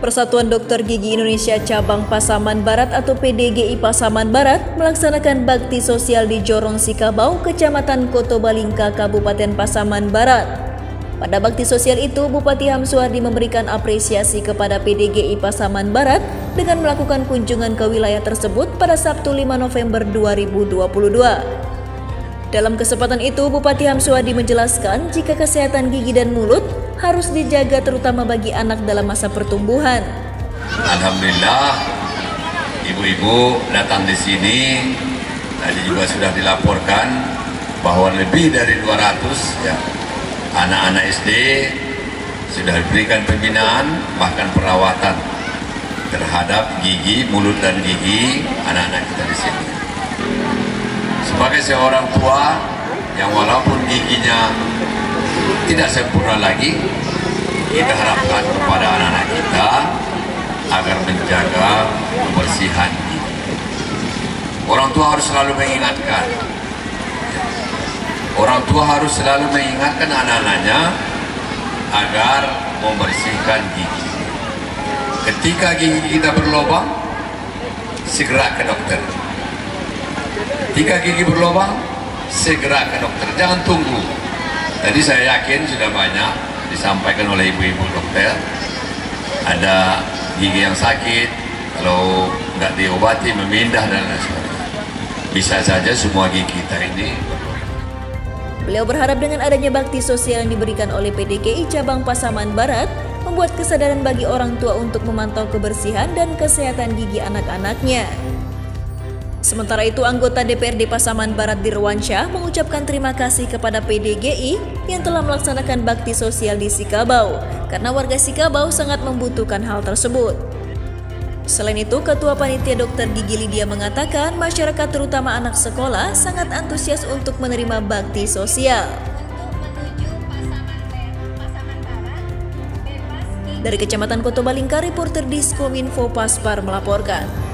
Persatuan Dokter Gigi Indonesia Cabang Pasaman Barat atau PDGI Pasaman Barat melaksanakan bakti sosial di Jorong Sikabau, Kecamatan Kotobalingka, Kabupaten Pasaman Barat. Pada bakti sosial itu, Bupati Hamsuardi memberikan apresiasi kepada PDGI Pasaman Barat dengan melakukan kunjungan ke wilayah tersebut pada Sabtu 5 November 2022. Dalam kesempatan itu, Bupati Hamsuardi menjelaskan jika kesehatan gigi dan mulut harus dijaga terutama bagi anak dalam masa pertumbuhan. Alhamdulillah, ibu-ibu datang di sini. Tadi juga sudah dilaporkan bahwa lebih dari 200 anak-anak SD sudah diberikan pembinaan, bahkan perawatan terhadap gigi, mulut dan gigi anak-anak kita di sini. Sebagai seorang tua yang walaupun giginya tidak sempurna lagi, kita harapkan kepada anak-anak kita agar menjaga kebersihan gigi. Orang tua harus selalu mengingatkan. Orang tua harus selalu mengingatkan anak-anaknya agar membersihkan gigi. Ketika gigi kita berlubang, segera ke dokter. Ketika gigi berlubang, segera ke dokter. Jangan tunggu. Tadi saya yakin sudah banyak disampaikan oleh ibu-ibu dokter. Ada gigi yang sakit, kalau nggak diobati memindah dan lain sebagainya. Bisa saja semua gigi kita ini. Beliau berharap dengan adanya bakti sosial yang diberikan oleh PDGI Cabang Pasaman Barat membuat kesadaran bagi orang tua untuk memantau kebersihan dan kesehatan gigi anak-anaknya. Sementara itu, anggota DPRD Pasaman Barat Dirwansyah mengucapkan terima kasih kepada PDGI yang telah melaksanakan bakti sosial di Sikabau karena warga Sikabau sangat membutuhkan hal tersebut. Selain itu, Ketua Panitia Dokter Gigi Lydia mengatakan masyarakat terutama anak sekolah sangat antusias untuk menerima bakti sosial. Dari Kecamatan Kotobalingka, reporter Diskominfo Paspar melaporkan.